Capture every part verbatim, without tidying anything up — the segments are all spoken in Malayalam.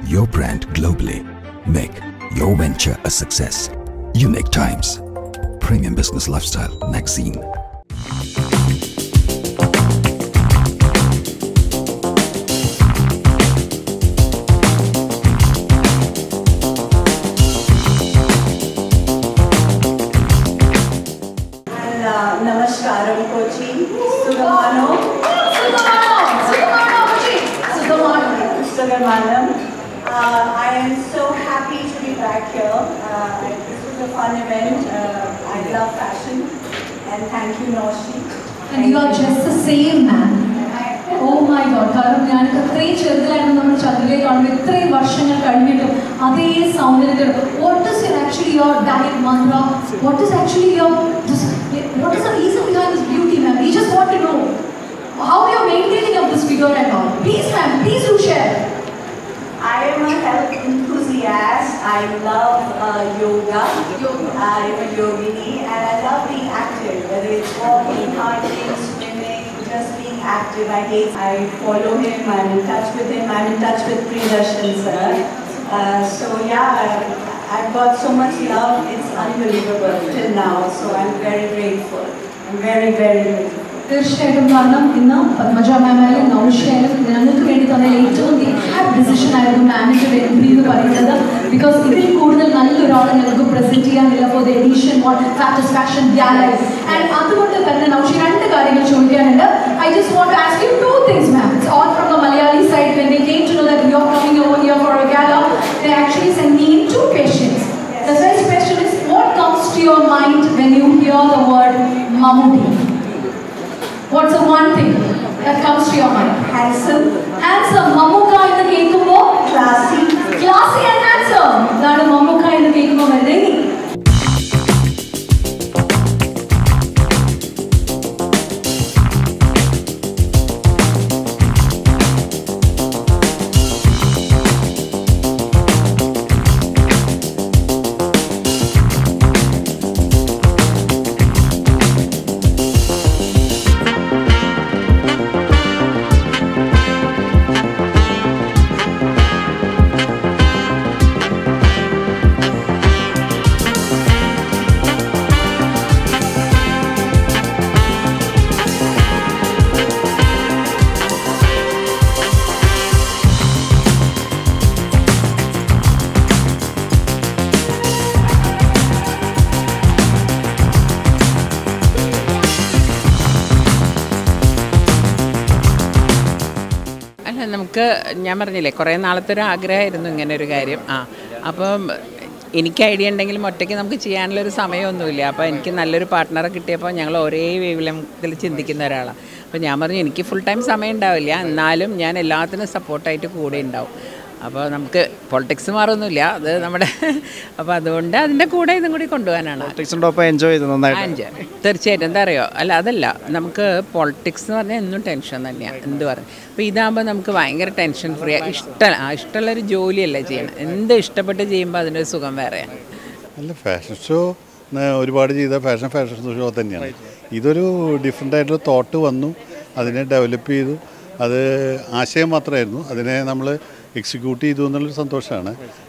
your brand globally. Make your venture a success. Unique Times, Premium Business Lifestyle Magazine. Namaskaram Kochi, Sugamano, Sugamano, Sugamano Kochi, Sugamano, Sugamanam. Uh, I am so happy to be back here. Uh, this was a fun event. Uh, I love fashion, and thank you, Noshi. And you are just the same, man. Oh my God! കാരണം ഞാൻ ഇത്രയും ചെറുതായിരുന്നു നമ്മൾ ചതുരയെ കാണുമ്പോൾ ഇത്രയും വർഷങ്ങൾ കഴിഞ്ഞിട്ടും അതേ സൗന്ദര്യത്തിൽ what is your actually your diet mantra? What is actually your what is the reason behind this beauty, ma'am? We just want to know how you are maintaining up this figure and all. Please, ma'am, please do share. I am a health enthusiast. I love uh, yoga. yoga. I am a yogini, and I love being active. Whether it's walking, hiking, swimming, just being active. I hate. I follow him. I'm in touch with him. I'm in touch with Priyadarshan sir. Uh, so yeah. I've got so much love, it's unbelievable till now, so I'm very grateful. I'm very, very grateful. തീർച്ചയായിട്ടും കാരണം ഇന്ന് പത്മജ മാമായാലും നൗഷയായാലും ഞങ്ങൾക്ക് വേണ്ടി തന്നെ ഏറ്റവും ഹാഡ് ഡിസിഷൻ ആയിരുന്നു മാനേജർ എൻട്രി എന്ന് പറയുന്നത് ബിക്കോസ് ഇതിൽ കൂടുതൽ നല്ലൊരാളെ ഞങ്ങൾക്ക് പ്രസന്റ് ചെയ്യാനില്ല for the edition satisfaction gallery and അതുകൊണ്ട് തന്നെ നൗഷി രണ്ട് കാര്യങ്ങൾ ചോദിക്കാനുണ്ട് I just want to ask you two things ma'am it's all from the Malayali side when they came to know that you are coming over here for a gala they actually send me two questions the first question is what comes to your mind when you hear the word Mammootty? What's the one thing that comes to your mind? Handsome. Handsome. Mammootka in the kekumbo? Classy. Classy and handsome. That is Mammootka in the kekumbo. നമുക്ക് ഞാൻ പറഞ്ഞില്ലേ കുറേ നാളത്തെ ഒരു ആഗ്രഹമായിരുന്നു ഇങ്ങനെ ഒരു കാര്യം ആ അപ്പം എനിക്ക് ഐഡിയ ഉണ്ടെങ്കിലും ഒറ്റയ്ക്ക് നമുക്ക് ചെയ്യാനുള്ളൊരു സമയമൊന്നുമില്ല അപ്പോൾ എനിക്ക് നല്ലൊരു പാർട്ട്ണറെ കിട്ടിയപ്പോൾ ഞങ്ങൾ ഒരേ വേവ് ലെങ്ത്തിൽ ചിന്തിക്കുന്ന ഒരാളാണ് അപ്പോൾ ഞാൻ പറഞ്ഞു എനിക്ക് ഫുൾ ടൈം സമയം ഉണ്ടാവില്ല എന്നാലും ഞാൻ എല്ലാത്തിനും സപ്പോർട്ടായിട്ട് കൂടെ ഉണ്ടാവും അപ്പോൾ നമുക്ക് പൊളിറ്റിക്സ് മാറൊന്നുമില്ല അത് നമ്മുടെ അപ്പോൾ അതുകൊണ്ട് അതിൻ്റെ കൂടെ ഇതും കൂടി കൊണ്ടുപോകാനാണ് എൻജോയ് ചെയ്ത് നന്നായിട്ട് എൻജോയ് തീർച്ചയായിട്ടും എന്താ അറിയോ അല്ല അതല്ല നമുക്ക് പൊളിറ്റിക്സ് എന്ന് പറഞ്ഞാൽ എന്നും ടെൻഷൻ തന്നെയാണ് എന്ത് പറയും അപ്പോൾ ഇതാകുമ്പോൾ നമുക്ക് ഭയങ്കര ടെൻഷൻ ഫ്രീ ഇഷ്ടം ഇഷ്ടമുള്ളൊരു ജോലിയല്ലേ ചെയ്യണം എന്ത് ഇഷ്ടപ്പെട്ട് ചെയ്യുമ്പോൾ അതിൻ്റെ ഒരു സുഖം വേറെയാണ് അല്ല ഫാഷൻ ഷോ ഒരുപാട് ചെയ്ത ഫാഷൻ ഫാഷൻ ഷോ തന്നെയാണ് ഇതൊരു ഡിഫറെൻ്റ് ആയിട്ടുള്ള തോട്ട് വന്നു അതിനെ ഡെവലപ്പ് ചെയ്തു അത് ആശയം മാത്രമായിരുന്നു അതിനെ നമ്മൾ എക്സിക്യൂട്ട് ചെയ്തു എന്നുള്ളൊരു സന്തോഷമാണ്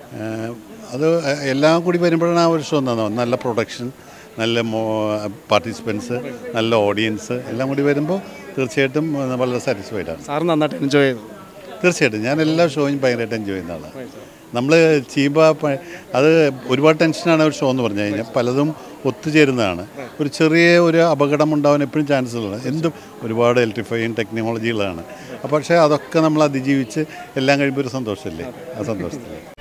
അത് എല്ലാം കൂടി വരുമ്പോഴാണ് ആ ഒരു ഷോ എന്നാണ് നല്ല പ്രൊഡക്ഷൻ നല്ല പാർട്ടിസിപ്പൻസ് നല്ല ഓഡിയൻസ് എല്ലാം കൂടി വരുമ്പോൾ തീർച്ചയായിട്ടും വളരെ സാറ്റിസ്ഫൈഡ് ആണ് സാർ നന്നായിട്ട് എൻജോയ് ചെയ്തു തീർച്ചയായിട്ടും ഞാൻ എല്ലാ ഷോയും ഭയങ്കരമായിട്ട് എൻജോയ് ചെയ്യുന്ന ആളാണ് നമ്മൾ ചെയ്യുമ്പോൾ അത് ഒരുപാട് ടെൻഷനാണ് ഒരു ഷോ എന്ന് പറഞ്ഞു കഴിഞ്ഞാൽ പലതും ഒത്തുചേരുന്നതാണ് ഒരു ചെറിയ ഒരു അപകടം ഉണ്ടാവാൻ എപ്പോഴും ചാൻസുകളാണ് എന്തും ഒരുപാട് ഇലക്ട്രിഫൈങ് ടെക്നോളജികളാണ് അപ്പോൾ പക്ഷേ അതൊക്കെ നമ്മൾ അതിജീവിച്ച് എല്ലാം കഴിയുമ്പോൾ ഒരു സന്തോഷമല്ലേ ആ സന്തോഷത്തിൽ